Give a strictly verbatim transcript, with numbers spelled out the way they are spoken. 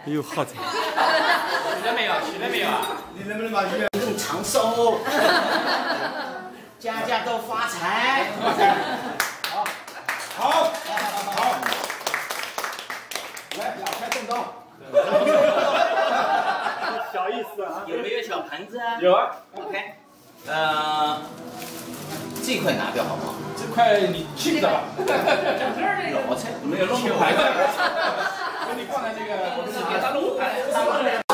哎呦，好惨！ 起来没有？起来没有啊？ 你能不能把鱼更长寿？家家都发财。好，好，好。来，打开动刀。 小意思啊。 有没有小盘子啊？ 有啊。 OK。呃，这块拿掉好不好？ 这块你去的吧。 老菜没有弄盘子。 你放在这个， 给他弄盘。